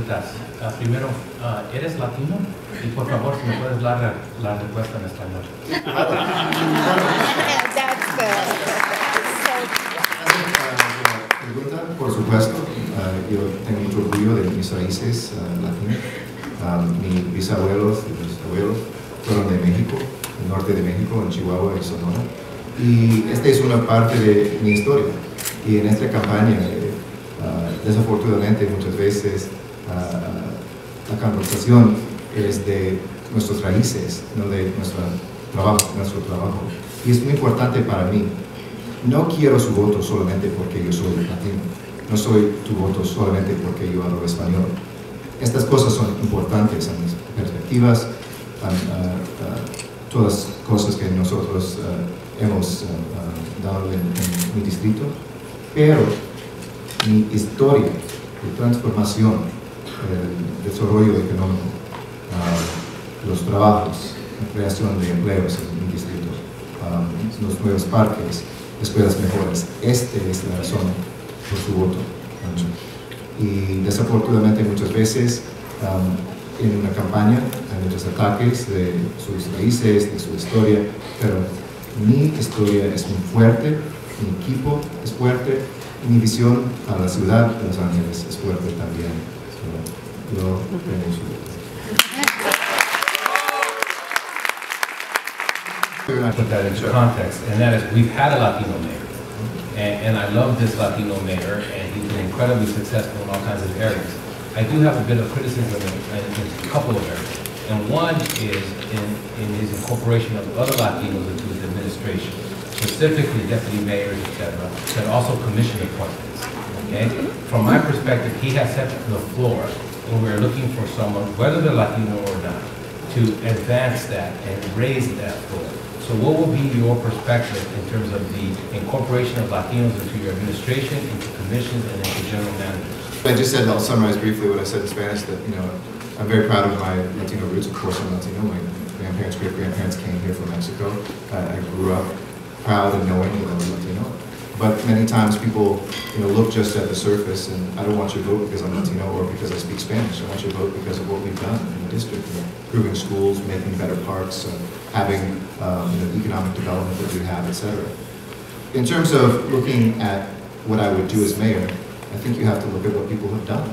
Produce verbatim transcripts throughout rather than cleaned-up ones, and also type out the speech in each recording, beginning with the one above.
preguntas. Uh, primero, uh, ¿eres latino? Y por favor, si me puedes dar la, la respuesta en español. Pregunta, por supuesto. Uh, yo tengo mucho orgullo de mis raíces uh, latinas. Um, mis bisabuelos y mis abuelos fueron de México, el norte de México, en Chihuahua y Sonora. Y esta es una parte de mi historia. Y en esta campaña, eh, uh, desafortunadamente, muchas veces uh, la conversación es de nuestras raíces, no de nuestro trabajo, nuestro trabajo. Y es muy importante para mí. No quiero su voto solamente porque yo soy latino. No soy tu voto solamente porque yo hablo español. Estas cosas son importantes en mis perspectivas, en, uh, uh, todas las cosas que nosotros uh, hemos uh, uh, dado en, en mi distrito, pero mi historia de transformación, el desarrollo económico, uh, los trabajos, la creación de empleos en mi distrito, um, los nuevos parques, escuelas mejores, esta es la razón por su voto. Y desafortunadamente muchas veces um, en una campaña hay muchos ataques de sus raíces, de su historia, pero mi historia es muy fuerte, mi equipo es fuerte, y mi visión para la ciudad de Los Ángeles es fuerte también. So, yo tengo su voto. I put that into context, and that is we've had a Latino mayor. And, and I love this Latino mayor, and he's been incredibly successful in all kinds of areas. I do have a bit of criticism in, in a couple of areas. And one is in, in his incorporation of other Latinos into his administration, specifically deputy mayors, et cetera, and also commission appointments. Okay? From my perspective, he has set the floor, and we're looking for someone, whether they're Latino or not, to advance that and raise that floor. So what will be your perspective in terms of the incorporation of Latinos into your administration, into commissions, and into general managers? I just said, I'll summarize briefly what I said in Spanish, that, you know, I'm very proud of my Latino roots. Of course, I'm Latino. My grandparents, great-grandparents came here from Mexico. I, I grew up proud and knowing that I was Latino. But many times people, you know, look just at the surface, and I don't want your vote because I'm Latino or because I speak Spanish. I want your vote because of what we've done in the district, you know, improving schools, making better parks, uh, having um, you know, economic development that we have, et cetera. In terms of looking at what I would do as mayor, I think you have to look at what people have done.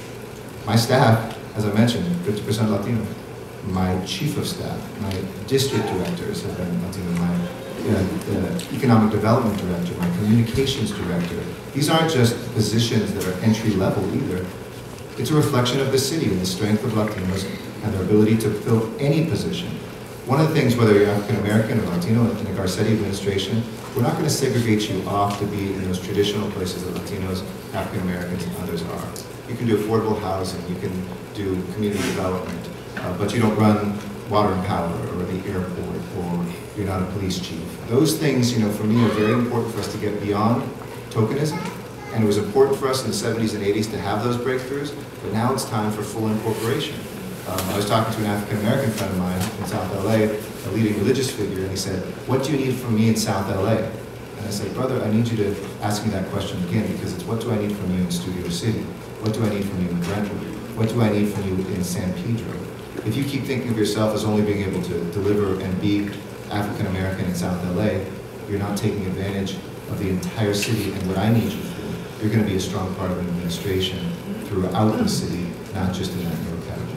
My staff, as I mentioned, fifty percent Latino. My chief of staff, my district directors have been Latino. My uh, uh, economic development director, my communications director. These aren't just positions that are entry level either. It's a reflection of the city and the strength of Latinos and their ability to fill any position. One of the things, whether you're African American or Latino in the Garcetti administration, we're not going to segregate you off to be in those traditional places that Latinos, African Americans, and others are. You can do affordable housing, you can do community development, uh, but you don't run water and power or the airport, or you're not a police chief. Those things, you know, for me are very important for us to get beyond tokenism. And it was important for us in the seventies and eighties to have those breakthroughs, but now it's time for full incorporation. Um, I was talking to an African American friend of mine in South L A, a leading religious figure, and he said, "What do you need from me in South L A?" And I said, "Brother, I need you to ask me that question again, because it's what do I need from you in Studio City? What do I need from you in Brentwood? What do I need from you in San Pedro?" If you keep thinking of yourself as only being able to deliver and be African American in South L A, you're not taking advantage of the entire city and what I need you for. You're going to be a strong part of an administration throughout the city, not just in that York County.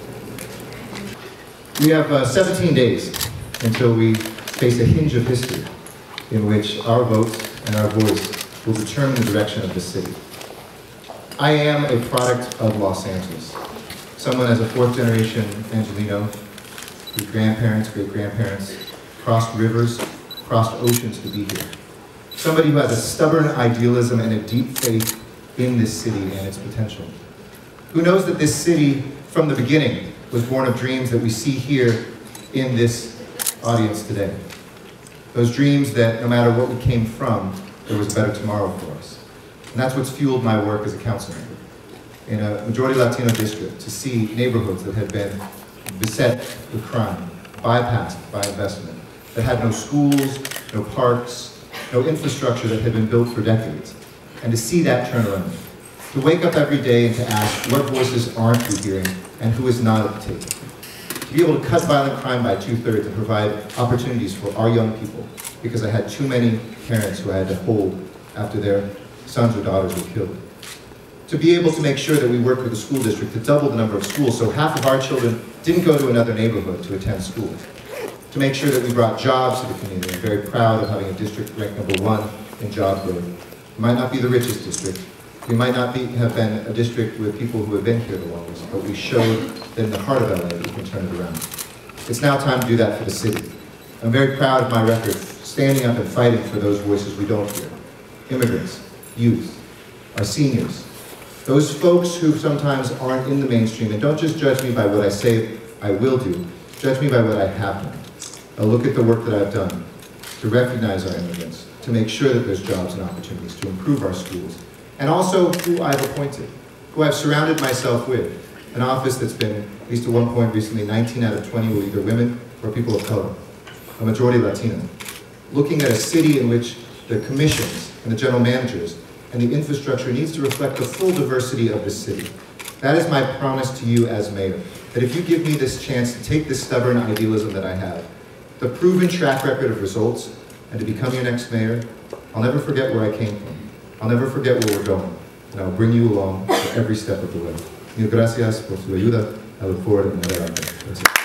We have uh, seventeen days until we face a hinge of history in which our vote and our voice will determine the direction of the city. I am a product of Los Angeles. Someone as a fourth generation Angelino, whose grandparents, great-grandparents crossed rivers, crossed oceans to be here. Somebody who has a stubborn idealism and a deep faith in this city and its potential. Who knows that this city, from the beginning, was born of dreams that we see here in this audience today. Those dreams that no matter what we came from, there was a better tomorrow for us. And that's what's fueled my work as a council member. In a majority Latino district, to see neighborhoods that had been beset with crime, bypassed by investment, that had no schools, no parks, no infrastructure that had been built for decades. And to see that turn around, To wake up every day and to ask what voices aren't we hearing and who is not at the table. To be able to cut violent crime by two-thirds and provide opportunities for our young people, because I had too many parents who I had to hold after their sons or daughters were killed. To be able to make sure that we worked with the school district to double the number of schools so half of our children didn't go to another neighborhood to attend school. To make sure that we brought jobs to the community. I'm very proud of having a district ranked number one in job growth. It might not be the richest district. We might not be, have been a district with people who have been here the longest, but we showed that in the heart of L A we can turn it around. It's now time to do that for the city. I'm very proud of my record, standing up and fighting for those voices we don't hear. Immigrants, youth, our seniors, those folks who sometimes aren't in the mainstream, and don't just judge me by what I say I will do, judge me by what I have done. I'll look at the work that I've done to recognize our immigrants, to make sure that there's jobs and opportunities, to improve our schools, and also who I've appointed, who I've surrounded myself with. An office that's been, at least at one point recently, nineteen out of twenty were either women or people of color, a majority Latino. Looking at a city in which the commissions and the general managers and the infrastructure needs to reflect the full diversity of the city. That is my promise to you as mayor, that if you give me this chance to take this stubborn idealism that I have, the proven track record of results, and to become your next mayor, I'll never forget where I came from. I'll never forget where we're going, and I'll bring you along every step of the way. Mil gracias por su ayuda. I look forward to another.